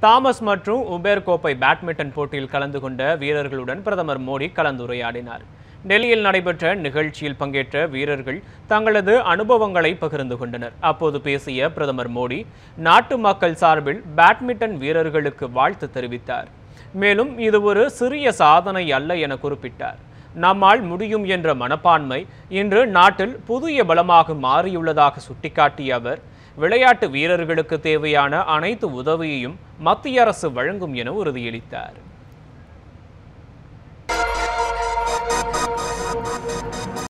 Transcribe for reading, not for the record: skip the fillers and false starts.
Thomas மற்றும் Uber கோப்பை badminton போட்டியில் கலந்து கொண்ட வீரர்களுடன் பிரதமர் மோடி கலந்துரையாடினார். டெல்லியில் நடைபெற்ற நிகழ்ச்சியில் பங்கேற்ற வீரர்கள் தங்களது அனுபவங்களை பகிர்ந்து கொண்டனர். அப்போது பேசிய பிரதமர் மோடி நாட்டு மக்கள் சார்பில் பேட்மிண்டன் வீரர்களுக்கு வாழ்த்து தெரிவித்தார். மேலும் இது ஒரு சிறிய சாதனை அல்ல என குறிப்பிட்டார். நம்மால் முடியும் என்ற மனப்பான்மை இன்று நாட்டில் புதிய பலமாக மாறியுள்ளதாக சுட்டிக்காட்டிய அவர், விளையாட்டு வீரர்களுக்கு தேவையான அனைத்து உதவியையும் மத்திய அரசு வழங்கும் என உறுதியளித்தார்.